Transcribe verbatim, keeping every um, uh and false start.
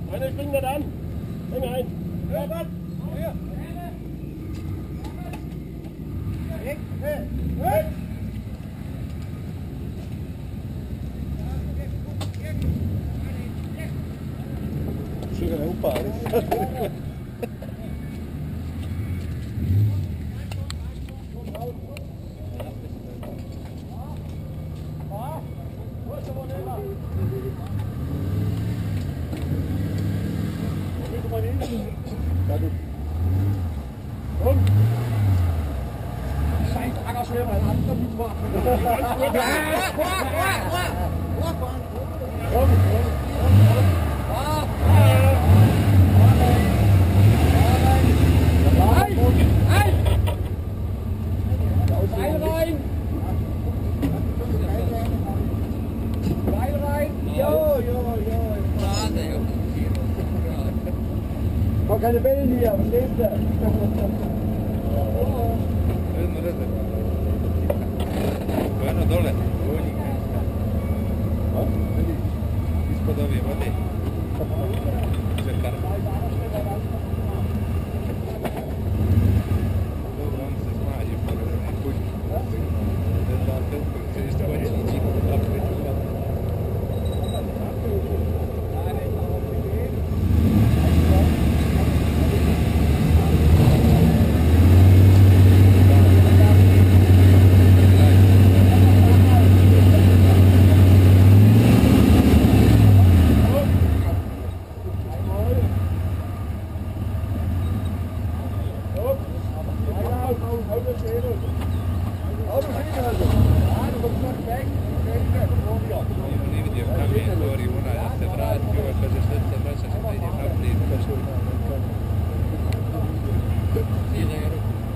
Einer springt nicht an. Häng ein. Ja, was? Hier. Hey, hey, hey. Chega, não para. Keine Bälle hier, verstehst du? Bueno, dole. Ispod ove vode. Čekar. Dobro, on se smađe po kući. Da telko se istovaće i čipo tako već uvijek. Sì,